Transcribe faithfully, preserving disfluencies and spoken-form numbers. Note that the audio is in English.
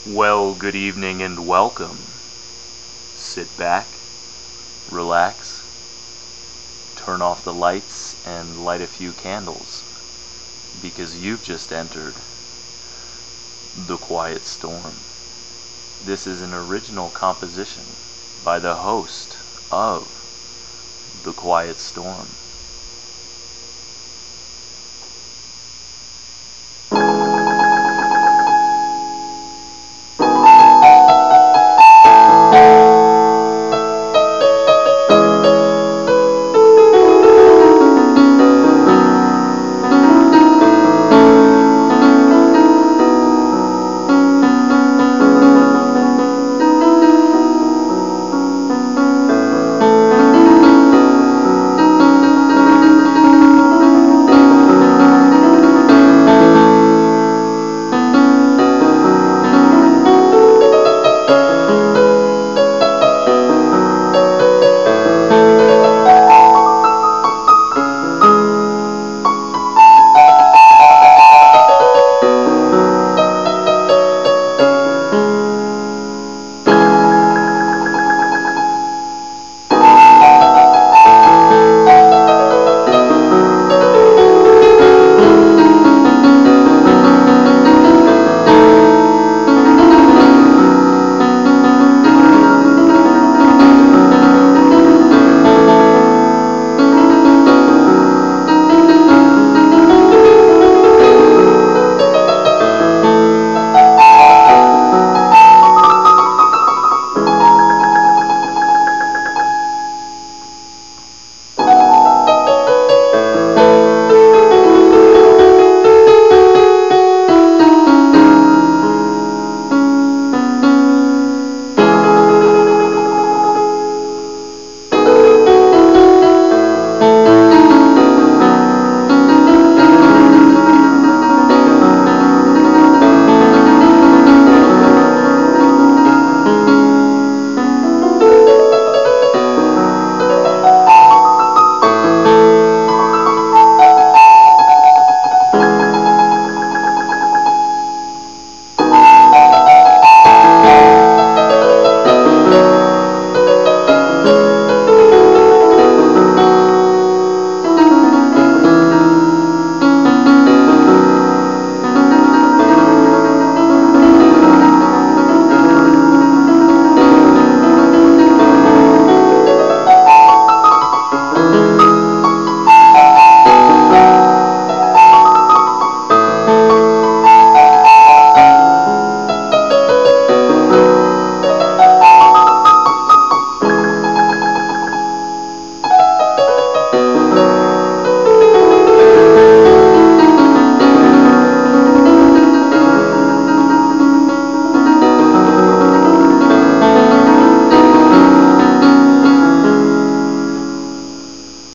Well, good evening and welcome. Sit back, relax, turn off the lights and light a few candles, because you've just entered The Quiet Storm. This is an original composition by the host of The Quiet Storm.